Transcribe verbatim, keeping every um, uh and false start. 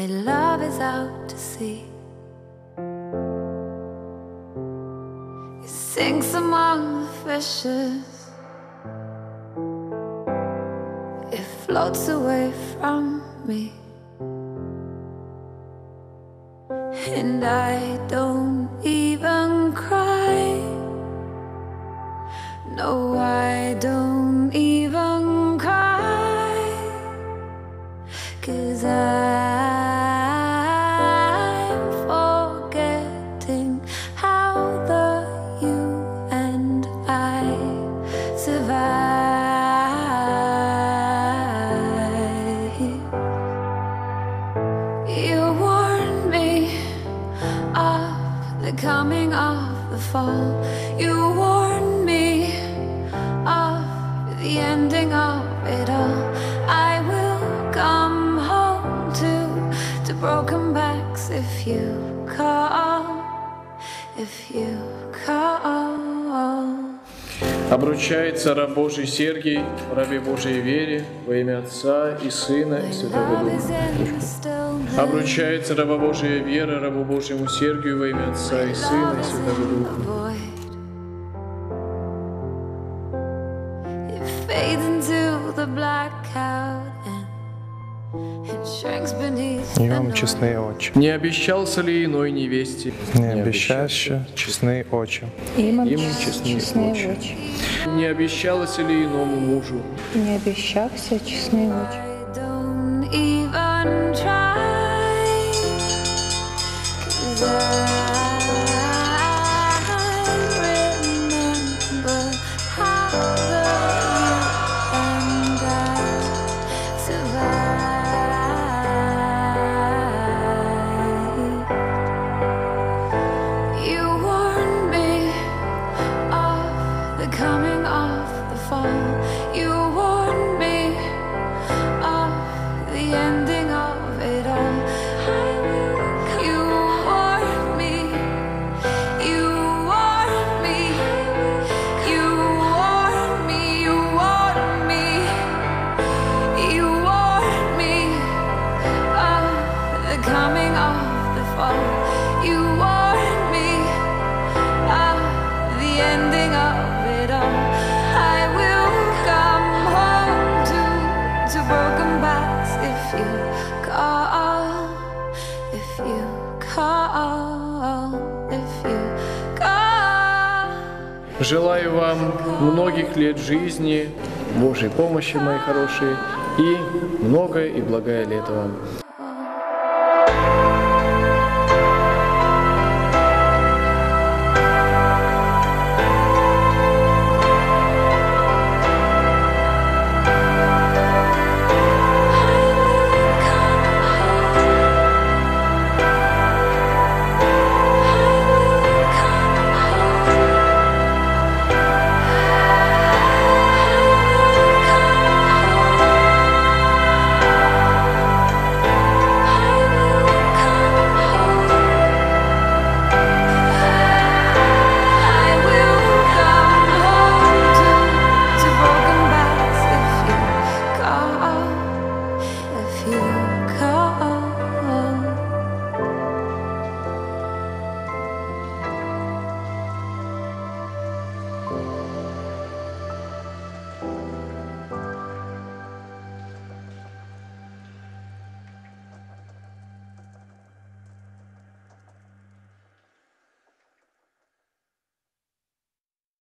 way love is out to sea. It sinks among the fishes, it floats away from me, and I don't even cry. No, I don't even cry, 'cause I'm forgetting how the you and I survived. You warned me of the coming of the fall. You warned me of the ending of it all. I will come home to to broken backs if you call, if you call. Обручается раб Божий Сергий, рабе Божией Вере, во имя Отца и Сына и Святого Духа. Обручается раба Божия Вера, рабу Божьему Сергию, во имя Отца и Сына и Святого Духа. И вам, честные очи. Не обещался ли иной невесте? Не обещаще, честные очи. Им честные очи. очи. Не обещалось ли иному мужу? Не обещався, честные очи. Coming off the fall, you warned me of the ending of it all. You warned me, you warned me, you warned me, you warned me, you warned me of the coming of the fall. You warned me of the ending of it all. I will come home to to broken backs if you call, if you call, if you call. Желаю вам многих лет жизни, Божьей помощи, мои хорошие, и многое и благое лето вам.